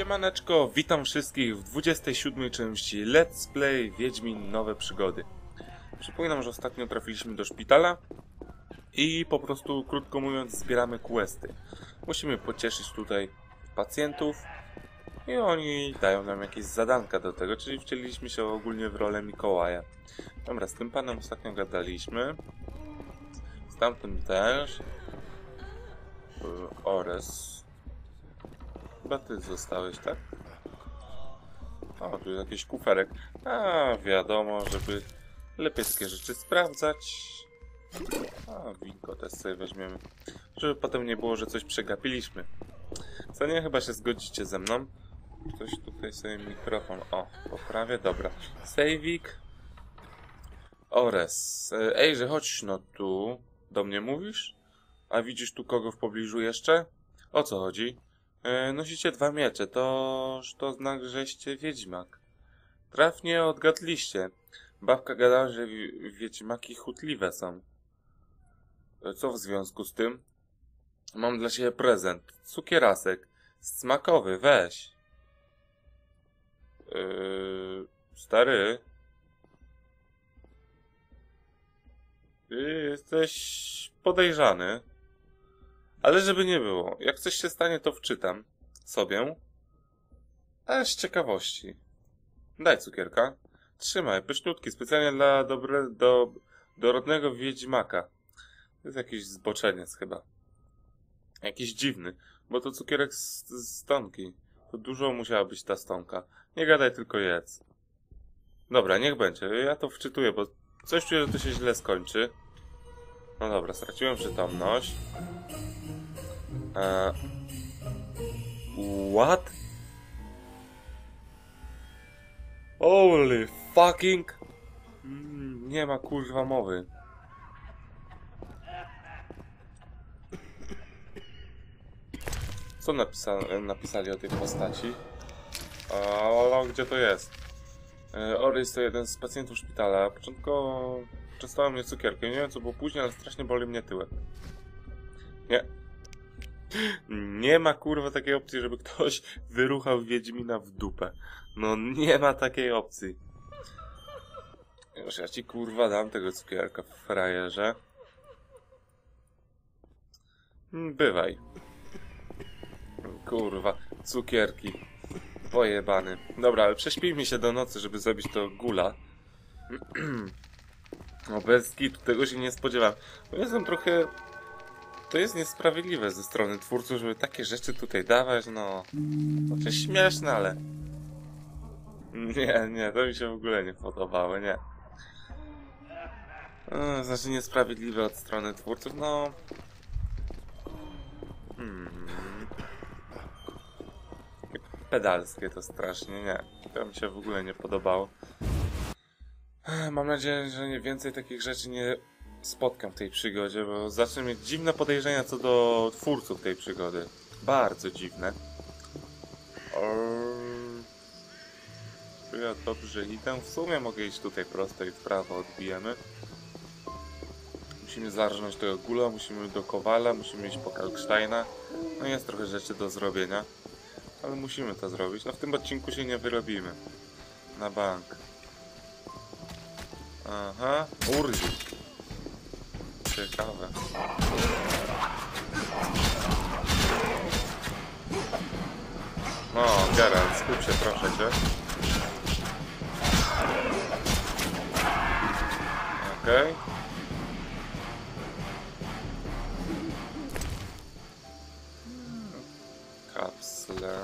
Siemaneczko, witam wszystkich w 27 części Let's Play Wiedźmin Nowe Przygody. Przypominam, że ostatnio trafiliśmy do szpitala i po prostu, krótko mówiąc, zbieramy questy. Musimy pocieszyć tutaj pacjentów i oni dają nam jakieś zadanka do tego, czyli wcieliliśmy się ogólnie w rolę Mikołaja. Dobra, z tym panem ostatnio gadaliśmy. Z tamtym też. Ores. Chyba ty zostałeś, tak? O, tu jest jakiś kuferek. A, wiadomo, żeby lepiej takie rzeczy sprawdzać. A, winko też sobie weźmiemy. Żeby potem nie było, że coś przegapiliśmy. Co nie, chyba się zgodzicie ze mną. Ktoś tutaj sobie mikrofon. O, poprawię, dobra. Sejwik. Ores. Ejże, chodź no tu. Do mnie mówisz? A widzisz tu kogo w pobliżu jeszcze? O co chodzi? Nosicie dwa miecze, to znak, żeście wiedźmak. Trafnie odgadliście. Babka gadała, że wiedźmaki chutliwe są. Co w związku z tym? Mam dla siebie prezent. Cukierasek. Smakowy, weź. Stary. Jesteś podejrzany. Ale żeby nie było, jak coś się stanie, to wczytam sobie. Ale z ciekawości. Daj cukierka. Trzymaj, pyszniutki, specjalnie dla dorodnego wiedźmaka. To jest jakiś zboczeniec chyba. Jakiś dziwny, bo to cukierek z stonki. To dużo musiała być ta stonka. Nie gadaj, tylko jedz. Dobra, niech będzie. Ja to wczytuję, bo coś czuję, że to się źle skończy. No dobra, straciłem przytomność. What? Holy fucking... nie ma kurwa mowy. Co napisali o tej postaci? O, gdzie to jest? Orys to jeden z pacjentów szpitala. Początkowo częstowałem mnie cukierkiem. Nie wiem co było później, ale strasznie boli mnie tyłek. Nie. Nie ma kurwa takiej opcji, żeby ktoś wyruchał Wiedźmina w dupę. No nie ma takiej opcji. Już ja ci kurwa dam tego cukierka, frajerze. Bywaj. Kurwa, cukierki. Pojebany. Dobra, ale prześpijmy się do nocy, żeby zrobić to gula. No bez kitu, tego się nie spodziewam. Bo jestem trochę... To jest niesprawiedliwe ze strony twórców, żeby takie rzeczy tutaj dawać, no... To jest śmieszne, ale... Nie, to mi się w ogóle nie podobało, nie. Znaczy niesprawiedliwe od strony twórców, no... Pedalskie to strasznie, nie. To mi się w ogóle nie podobało. Mam nadzieję, że nie więcej takich rzeczy nie spotkam w tej przygodzie, bo zacznę mieć dziwne podejrzenia co do twórców tej przygody. Bardzo dziwne. Ja dobrze idę. W sumie mogę iść tutaj prosto i w prawo odbijemy. Musimy zarżnąć tego gula, musimy do Kowala, musimy iść po Kalksteina. No jest trochę rzeczy do zrobienia. Ale musimy to zrobić. No w tym odcinku się nie wyrobimy. Na bank. Aha, urzi. Ciekawe. No, Geralt, skup się, proszę cię. Okej. Kapsle.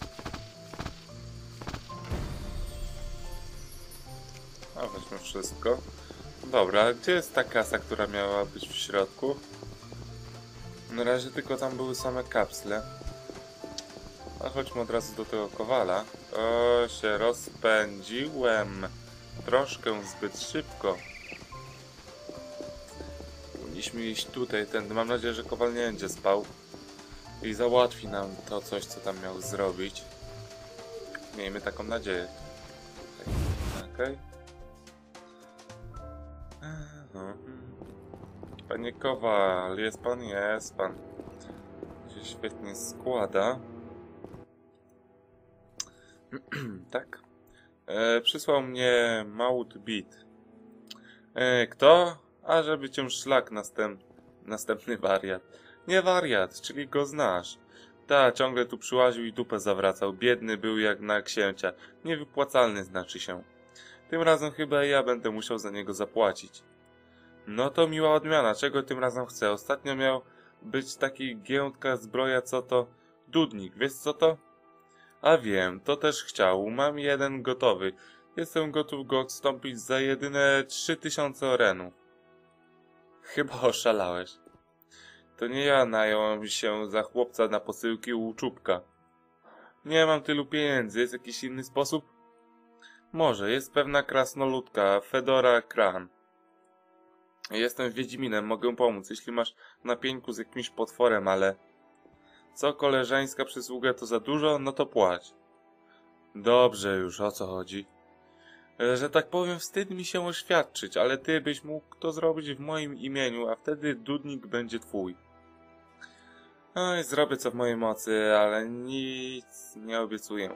A weźmy wszystko. Dobra, gdzie jest ta kasa, która miała być w środku? Na razie tylko tam były same kapsle. A chodźmy od razu do tego Kowala. O, się rozpędziłem. Troszkę zbyt szybko. Powinniśmy iść tutaj, tędy. Mam nadzieję, że Kowal nie będzie spał. I załatwi nam to coś, co tam miał zrobić. Miejmy taką nadzieję. Okej. Panie Kowal, jest pan? Jest pan. Się świetnie składa. Tak? Przysłał mnie Maud Beat. Kto? A żeby cię szlak następny wariat. Nie wariat, czyli go znasz. Ta, ciągle tu przyłaził i dupę zawracał. Biedny był jak na księcia. Niewypłacalny znaczy się. Tym razem chyba ja będę musiał za niego zapłacić. No to miła odmiana. Czego tym razem chcę? Ostatnio miał być taki giętka zbroja, co to? Dudnik. Wiesz co to? A wiem, to też chciał. Mam jeden gotowy. Jestem gotów go odstąpić za jedyne 3000 orenów. Chyba oszalałeś. To nie ja nająłem się za chłopca na posyłki u Czubka. Nie mam tylu pieniędzy. Jest jakiś inny sposób? Może. Jest pewna krasnoludka, Fedora Kran. Jestem Wiedźminem, mogę pomóc, jeśli masz na pieńku z jakimś potworem, ale... Co, koleżeńska przysługa to za dużo? No to płać. Dobrze już, o co chodzi? Że tak powiem, wstyd mi się oświadczyć, ale ty byś mógł to zrobić w moim imieniu, a wtedy dudnik będzie twój. Oj, zrobię co w mojej mocy, ale nic nie obiecuję.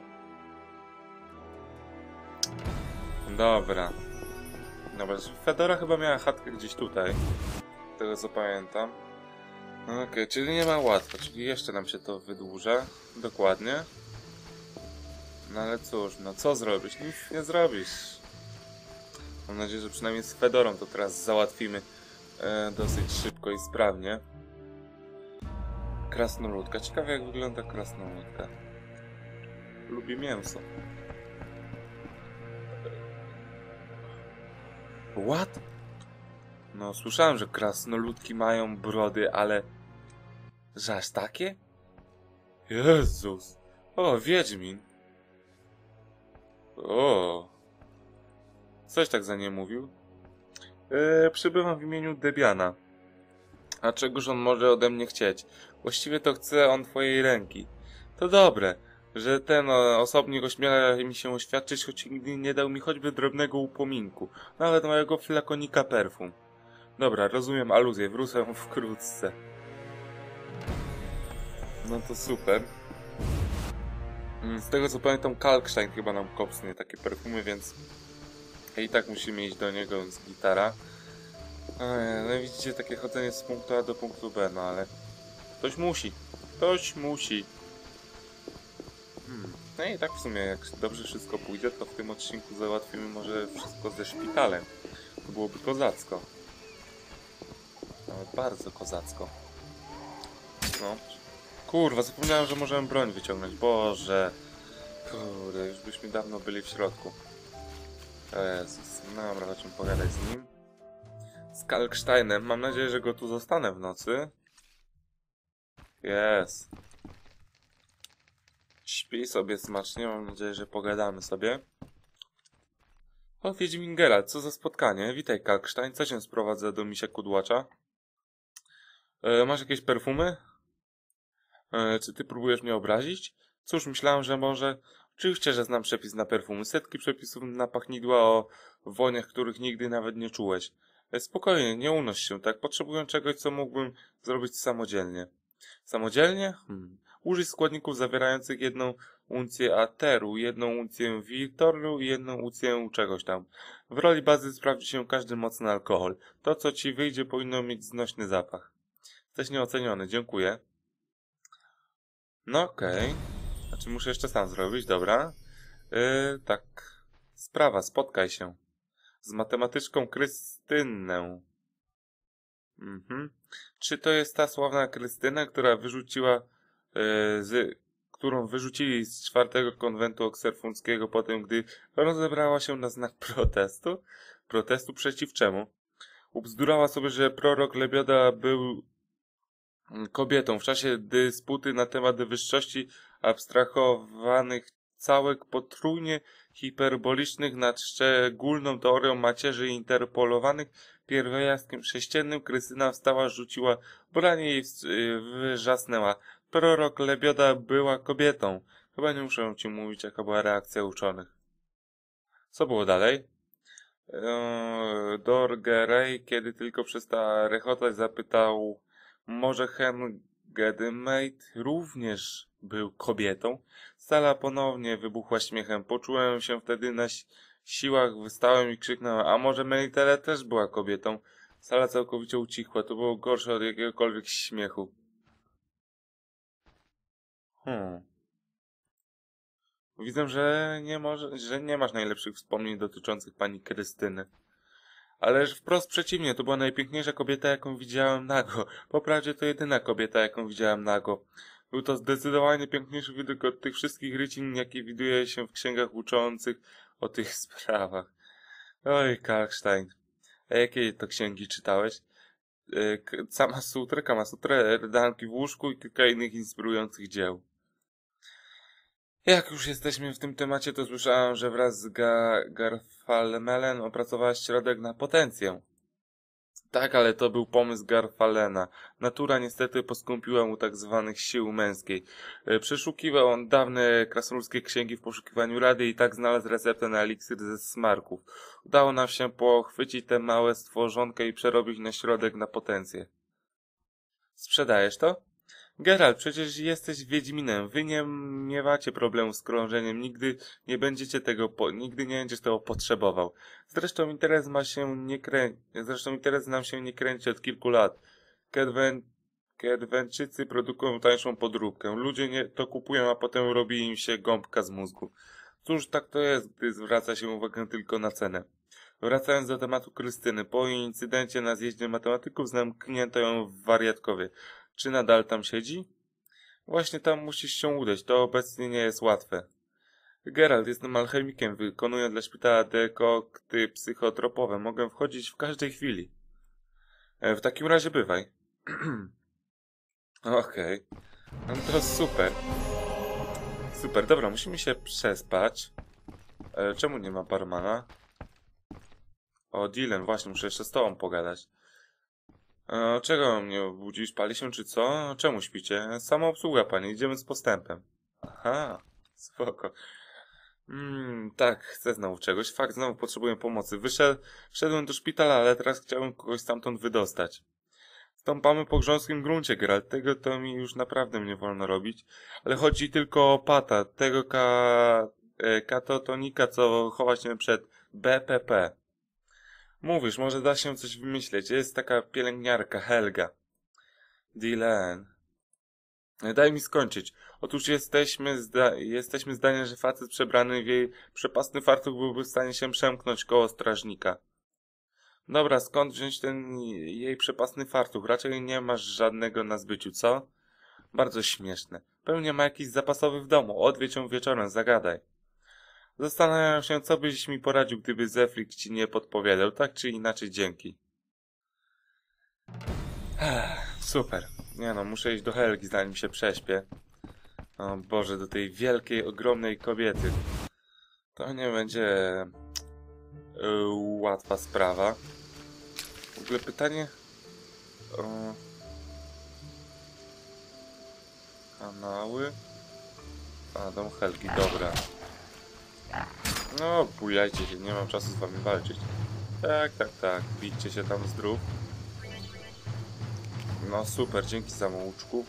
Dobra. Dobra, Fedora chyba miała chatkę gdzieś tutaj. Z tego co pamiętam. Okej, czyli nie ma łatwo, czyli jeszcze nam się to wydłuża. Dokładnie. No ale cóż, no co zrobisz? Nic nie zrobisz. Mam nadzieję, że przynajmniej z Fedorą to teraz załatwimy dosyć szybko i sprawnie. Krasnoludka. Ciekawe jak wygląda krasnoludka. Lubi mięso. What? No słyszałem, że krasnoludki mają brody, ale... Że aż takie? Jezus. O, Wiedźmin. O. Coś tak za nie mówił. Przybywam w imieniu Debiana. A czegoż on może ode mnie chcieć? Właściwie to chce on twojej ręki. To dobre, że ten osobnik ośmiela mi się oświadczyć, choć nigdy nie dał mi choćby drobnego upominku. Nawet mojego flakonika perfum. Dobra, rozumiem aluzję, wrócę wkrótce. No to super. Z tego co pamiętam, Kalkstein chyba nam kopsnie takie perfumy, więc i tak musimy iść do niego z gitara. No widzicie, takie chodzenie z punktu A do punktu B, no ale ktoś musi. Ktoś musi. No i tak w sumie, jak dobrze wszystko pójdzie, to w tym odcinku załatwimy może wszystko ze szpitalem. To byłoby kozacko. Nawet bardzo kozacko. No. Kurwa, zapomniałem, że możemy broń wyciągnąć. Boże. Kurde, już byśmy dawno byli w środku. Jezus. No dobra, chodźmy pogadać z nim. Z Kalksteinem. Mam nadzieję, że go tu zostanę w nocy. Jest. Śpi sobie smacznie. Mam nadzieję, że pogadamy sobie. O, Wiedźmin Geralt, co za spotkanie. Witaj, Kalkstein. Co cię sprowadza do misia kudłacza? Masz jakieś perfumy? Czy ty próbujesz mnie obrazić? Cóż, myślałem, że może... Oczywiście, że znam przepis na perfumy. Setki przepisów na pachnidła o woniach, których nigdy nawet nie czułeś. Spokojnie, nie unoś się, tak? Potrzebuję czegoś, co mógłbym zrobić samodzielnie. Samodzielnie? Użyj składników zawierających 1 uncję ateru, 1 uncję witoru i 1 uncję czegoś tam. W roli bazy sprawdzi się każdy mocny alkohol. To, co ci wyjdzie, powinno mieć znośny zapach. Jesteś nieoceniony, dziękuję. No okej. Znaczy muszę jeszcze sam zrobić, dobra. Tak. Sprawa, spotkaj się. Z matematyczką Krystynę. Czy to jest ta sławna Krystyna, która wyrzuciła, którą wyrzucili z 4. konwentu okserfunckiego po tym, gdy rozebrała się na znak protestu? Protestu przeciw czemu? Ubzdurała sobie, że prorok Lebioda był kobietą. W czasie dysputy na temat wyższości abstrahowanych całek potrójnie hiperbolicznych nad szczególną teorią macierzy interpolowanych pierwiastkiem sześciennym, Krystyna wstała, rzuciła branie i wrzasnęła. Prorok Lebioda była kobietą. Chyba nie muszę ci mówić, jaka była reakcja uczonych. Co było dalej? Dorgerej, kiedy tylko przestała rechotać, zapytał, może Hen Gedemade również był kobietą? Sala ponownie wybuchła śmiechem. Poczułem się wtedy na siłach, wystałem i krzyknąłem, a może Melitele też była kobietą? Sala całkowicie ucichła. To było gorsze od jakiegokolwiek śmiechu. Widzę, że nie masz najlepszych wspomnień dotyczących pani Krystyny. Ależ wprost przeciwnie, to była najpiękniejsza kobieta, jaką widziałem nago. Po prawdzie to jedyna kobieta, jaką widziałem nago. Był to zdecydowanie piękniejszy widok od tych wszystkich rycin, jakie widuje się w księgach uczących o tych sprawach. Oj, Kalkstein. A jakie to księgi czytałeś? Kama Sutrę, Rydanki w łóżku i kilka innych inspirujących dzieł. Jak już jesteśmy w tym temacie, to słyszałem, że wraz z Garfalmelen opracowałaś środek na potencję. Tak, ale to był pomysł Garfalena. Natura niestety poskąpiła mu tak zwanych sił męskiej. Przeszukiwał on dawne krasnoludzkie księgi w poszukiwaniu rady i tak znalazł receptę na eliksir ze smarków. Udało nam się pochwycić tę małe stworzonkę i przerobić na środek na potencję. Sprzedajesz to? Geralt, przecież jesteś Wiedźminem. Wy nie miewacie problemu z krążeniem. Nigdy nie będziesz tego potrzebował. Zresztą interes nam się nie kręci od kilku lat. Kedwenczycy produkują tańszą podróbkę. Ludzie to kupują, a potem robi im się gąbka z mózgu. Cóż, tak to jest, gdy zwraca się uwagę tylko na cenę. Wracając do tematu Krystyny. Po incydencie na zjeździe matematyków zamknięto ją w wariatkowie. Czy nadal tam siedzi? Właśnie tam musisz się udać, to obecnie nie jest łatwe. Geralt, jestem alchemikiem, wykonuję dla szpitala dekokty psychotropowe. Mogę wchodzić w każdej chwili. W takim razie bywaj. Okej. No to super. Super, dobra, musimy się przespać. Czemu nie ma barmana? O, Dylan, właśnie, muszę jeszcze z tobą pogadać. Czego mnie obudzisz? Pali się czy co? Czemu śpicie? Sama obsługa, panie. Idziemy z postępem. Aha, spoko. Tak, chcę znowu czegoś. Fakt, znowu potrzebuję pomocy. Wszedłem do szpitala, ale teraz chciałem kogoś stamtąd wydostać. Stąpamy po grząskim gruncie, Geralt. Tego to mi już naprawdę nie wolno robić. Ale chodzi tylko o Pata, tego katatonika, co chowa się przed BPP. Mówisz, może da się coś wymyśleć. Jest taka pielęgniarka, Helga. Dylan. Daj mi skończyć. Otóż jesteśmy zdania, że facet przebrany w jej przepasny fartuch byłby w stanie się przemknąć koło strażnika. Dobra, skąd wziąć ten jej przepasny fartuch? Raczej nie masz żadnego na zbyciu, co? Bardzo śmieszne. Pewnie ma jakiś zapasowy w domu. Odwiedź ją wieczorem, zagadaj. Zastanawiam się, co byś mi poradził, gdyby Zefrik ci nie podpowiadał. Tak czy inaczej, dzięki. Super. Nie no, muszę iść do Helgi, zanim się prześpię. O Boże, do tej wielkiej, ogromnej kobiety. To nie będzie łatwa sprawa. W ogóle pytanie o kanały. A, dom Helgi, dobra. No, bujajcie się, nie mam czasu z wami walczyć. Tak, bijcie się tam zdrów. No super, dzięki samouczku.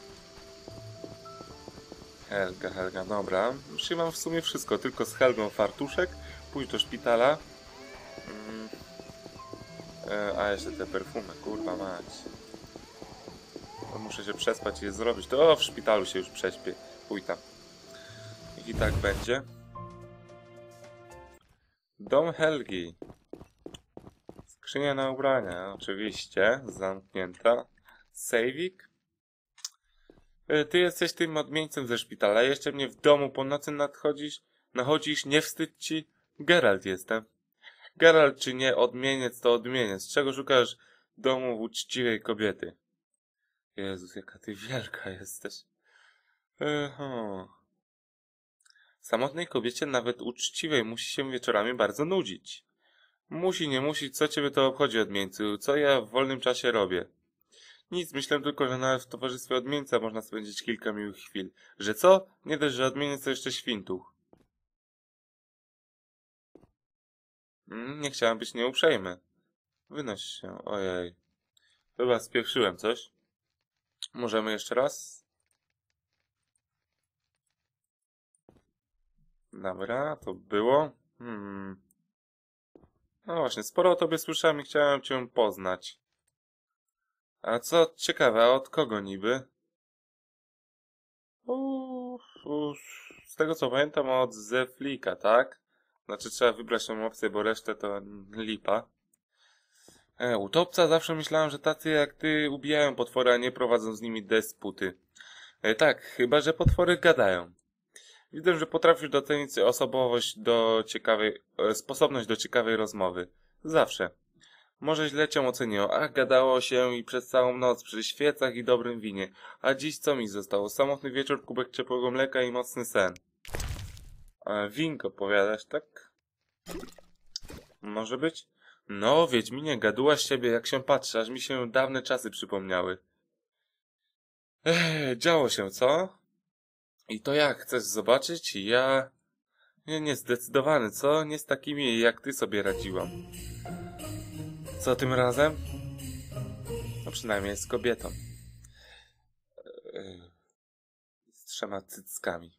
Helga, dobra. Już mam w sumie wszystko, tylko z Helgą fartuszek. Pójdź do szpitala. A jeszcze te perfumy, kurwa mać. To muszę się przespać i je zrobić. To w szpitalu się już prześpię. Pójdź tam. I tak będzie. Dom Helgi. Skrzynia na ubrania, oczywiście. Zamknięta. Sejwik. Ty jesteś tym odmieńcem ze szpitala. Jeszcze mnie w domu po nocy nachodzisz, nie wstyd ci? Geralt jestem. Geralt czy nie odmieniec, to odmieniec. Czego szukasz domu uczciwej kobiety? Jezus, jaka ty wielka jesteś. Samotnej kobiecie, nawet uczciwej, musi się wieczorami bardzo nudzić. Musi, nie musi, co ciebie to obchodzi, odmieńcu? Co ja w wolnym czasie robię? Nic, myślę tylko, że nawet w towarzystwie odmieńca można spędzić kilka miłych chwil. Że co? Nie dość, że odmieniec to jeszcze świntuch. Nie chciałem być nieuprzejmy. Wynoś się, ojej. Chyba spieprzyłem coś. Możemy jeszcze raz? Dobra, to było. No właśnie, sporo o tobie słyszałem i chciałem cię poznać. A co ciekawe, a od kogo niby? Z tego co pamiętam od Zeflika, tak? Znaczy trzeba wybrać tą opcję, bo resztę to lipa. Utopca zawsze myślałem, że tacy jak ty ubijają potwory, a nie prowadzą z nimi dysputy. Tak, chyba że potwory gadają. Widzę, że potrafisz docenić osobowość do ciekawej, sposobność do ciekawej rozmowy. Zawsze. Może źle cię oceniło, a gadało się i przez całą noc przy świecach i dobrym winie. A dziś co mi zostało? Samotny wieczór, kubek ciepłego mleka i mocny sen. Winko powiadasz, tak? Może być? No, Wiedźminie, gaduła z siebie jak się patrzy, aż mi się dawne czasy przypomniały. Działo się, co? I to jak, chcesz zobaczyć? Ja... Nie zdecydowany, co? Nie z takimi jak ty sobie radziłam. Co tym razem? No przynajmniej z kobietą. Z 3 cyckami.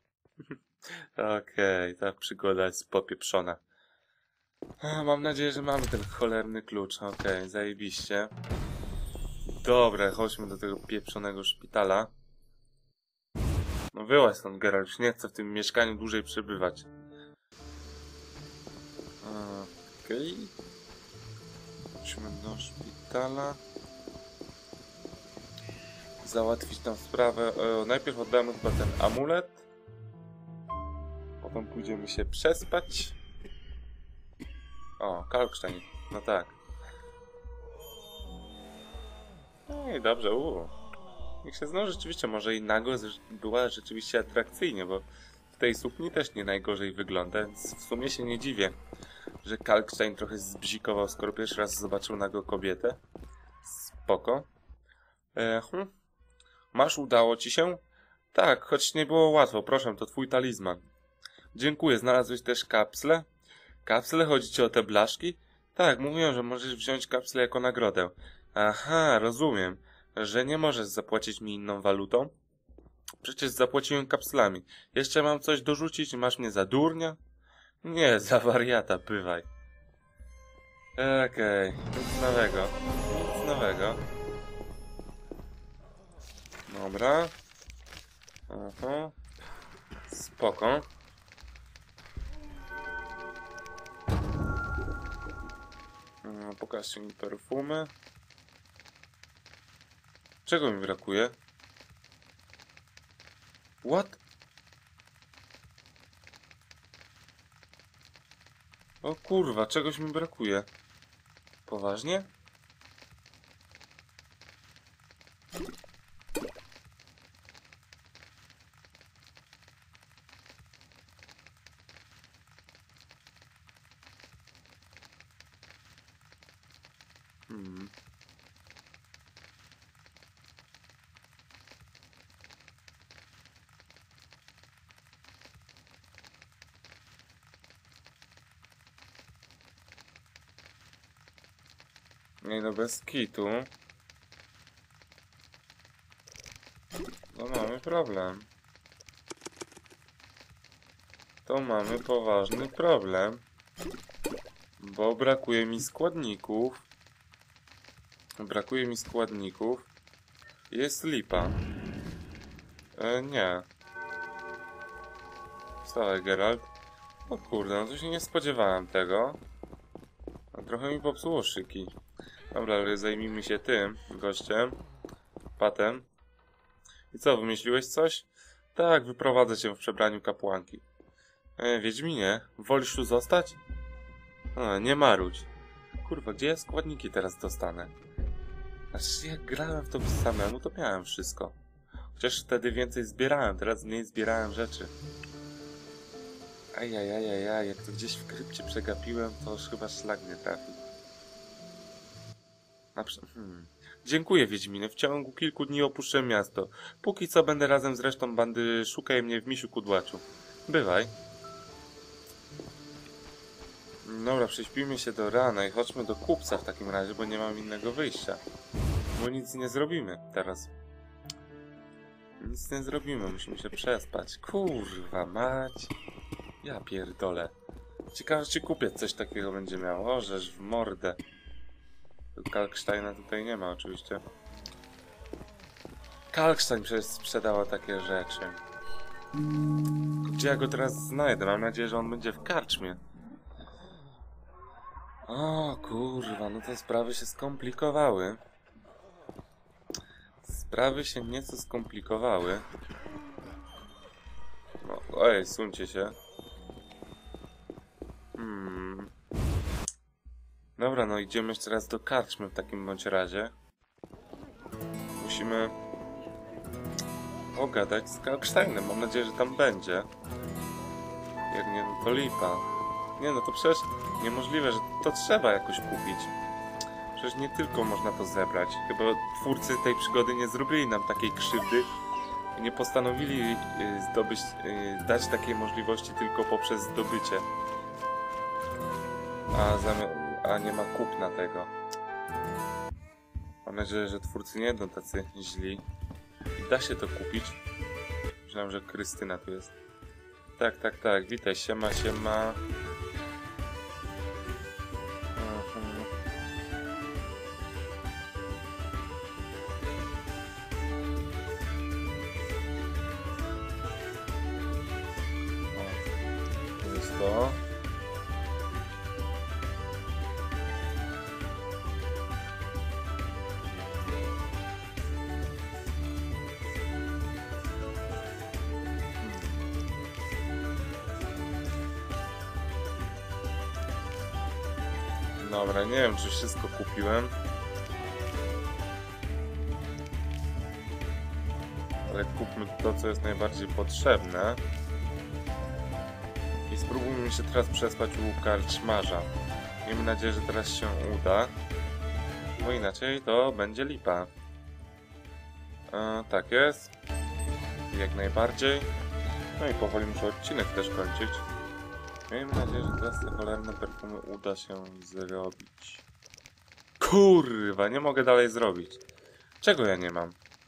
Okej, ta przygoda jest popieprzona. Mam nadzieję, że mamy ten cholerny klucz. Okej, zajebiście. Dobra, chodźmy do tego pieprzonego szpitala. No wyłaź stąd, Geralt, już nie chcę w tym mieszkaniu dłużej przebywać. Okej. Chodźmy do szpitala. Załatwić tam sprawę. Najpierw oddamy chyba ten amulet. Potem pójdziemy się przespać. O, Kalkstein. No tak. No i dobrze, niech się znowu rzeczywiście, może i nago była rzeczywiście atrakcyjnie, bo w tej sukni też nie najgorzej wygląda, więc w sumie się nie dziwię, że Kalkstein trochę zbzikował, skoro pierwszy raz zobaczył nago kobietę. Spoko. Masz, udało ci się? Tak, choć nie było łatwo, proszę, to twój talizman. Dziękuję, znalazłeś też kapsle? Kapsle? Chodzi ci o te blaszki? Tak, mówią, że możesz wziąć kapsle jako nagrodę. Aha, rozumiem, że nie możesz zapłacić mi inną walutą? Przecież zapłaciłem kapslami. Jeszcze mam coś dorzucić? Masz mnie za durnia? Nie, za wariata, bywaj. Okej, nic nowego. Nic nowego. Dobra. Aha. Spoko. Pokażcie mi perfumy. Czego mi brakuje? What? O kurwa, czegoś mi brakuje. Poważnie? Nie no, bez kitu. No mamy problem. To mamy poważny problem. Bo brakuje mi składników. Brakuje mi składników. Jest lipa. Nie. Wstawaj, Geralt. O kurde, no to się nie spodziewałem tego. No, trochę mi popsuło szyki. Dobra, ale zajmijmy się tym gościem. Patem. I co, wymyśliłeś coś? Tak, wyprowadzę cię w przebraniu kapłanki. Wiedźminie, wolisz tu zostać? Nie marudź. Kurwa, gdzie ja składniki teraz dostanę? Znaczy, jak grałem w to samemu, to miałem wszystko. Chociaż wtedy więcej zbierałem, teraz mniej zbierałem rzeczy. Ajajajajaj, jak to gdzieś w krypcie przegapiłem, to już chyba szlak nie trafi. Dziękuję, Wiedźminie. W ciągu kilku dni opuszczę miasto. Póki co będę razem z resztą bandy. Szukaj mnie w Misiu Kudłaczu. Bywaj. Dobra, prześpijmy się do rana i chodźmy do kupca w takim razie, bo nie mam innego wyjścia. Bo nic nie zrobimy teraz. Nic nie zrobimy, musimy się przespać. Kurwa mać. Ja pierdolę. Ciekawe, czy kupiec coś takiego będzie miał. O, żeż w mordę. Kalksteina tutaj nie ma oczywiście. Kalkstein przecież sprzedała takie rzeczy. Gdzie ja go teraz znajdę? Mam nadzieję, że on będzie w karczmie. O kurwa, no to sprawy się skomplikowały. Sprawy się nieco skomplikowały. No, ojej, suńcie się. Dobra, no idziemy jeszcze raz do karczmy w takim bądź razie. Musimy pogadać z Kalksteinem. Mam nadzieję, że tam będzie. Jak nie, no to lipa. Nie, no to przecież niemożliwe, że to trzeba jakoś kupić. Przecież nie tylko można to zebrać. Chyba twórcy tej przygody nie zrobili nam takiej krzywdy i nie postanowili dać takiej możliwości tylko poprzez zdobycie. A nie ma kupna tego. Mam nadzieję, że twórcy nie będą tacy źli. I da się to kupić. Myślałem, że Krystyna tu jest. Tak, tak, tak. Witaj, siema, siema. To jest to. Dobra, nie wiem, czy wszystko kupiłem. Ale kupmy to, co jest najbardziej potrzebne. I spróbujmy się teraz przespać u karczmarza. Miejmy nadzieję, że teraz się uda. Bo inaczej to będzie lipa. Tak jest. Jak najbardziej. No i powoli muszę odcinek też kończyć. Miejmy nadzieję, że teraz te cholerne perfumy uda się zrobić. Kurwa, nie mogę dalej zrobić. Czego ja nie mam?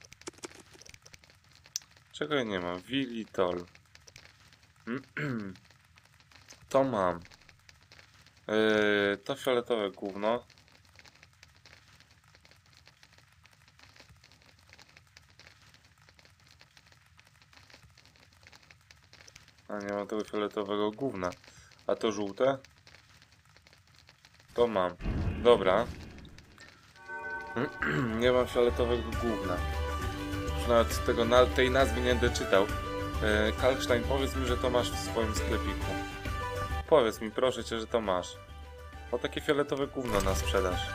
Czego ja nie mam? Vilitol. To mam. To fioletowe gówno. A nie ma tego fioletowego gówna. A to żółte? To mam. Dobra. Nie mam fioletowego gówna. Już nawet tej nazwy nie będę czytał. Kalkstein, powiedz mi, że to masz w swoim sklepiku. Powiedz mi, proszę cię, że to masz. O takie fioletowe gówno na sprzedaż.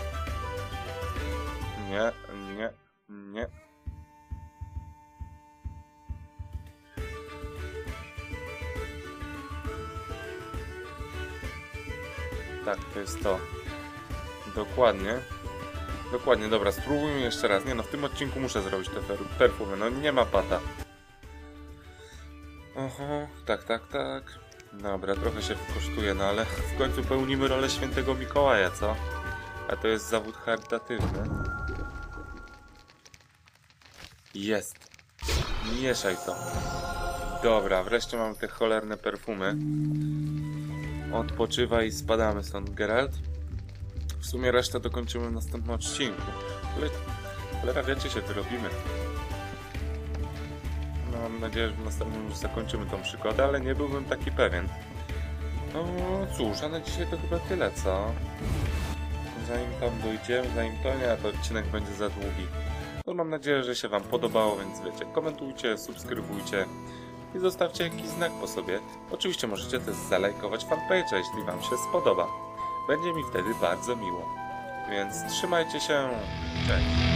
Nie, nie, nie. Tak, to jest to. Dokładnie. Dokładnie, dobra, spróbujmy jeszcze raz. Nie no, w tym odcinku muszę zrobić te perfumy. No nie ma pata. Oho, tak, tak, tak. Dobra, trochę się kosztuje, no ale w końcu pełnimy rolę świętego Mikołaja, co? A to jest zawód charytatywny. Jest. Mieszaj to. Dobra, wreszcie mamy te cholerne perfumy. Odpoczywaj i spadamy stąd, Geralt. W sumie resztę dokończymy w następnym odcinku. Cholera wie, czy się wyrobimy. No, mam nadzieję, że w następnym już zakończymy tą przygodę, ale nie byłbym taki pewien. No cóż, a na dzisiaj to chyba tyle, co? Zanim tam dojdziemy, zanim to nie, to odcinek będzie za długi. No mam nadzieję, że się wam podobało, więc wiecie, komentujcie, subskrybujcie i zostawcie jakiś znak po sobie. Oczywiście możecie też zalajkować fanpage'a, jeśli wam się spodoba. Będzie mi wtedy bardzo miło. Więc trzymajcie się. Cześć.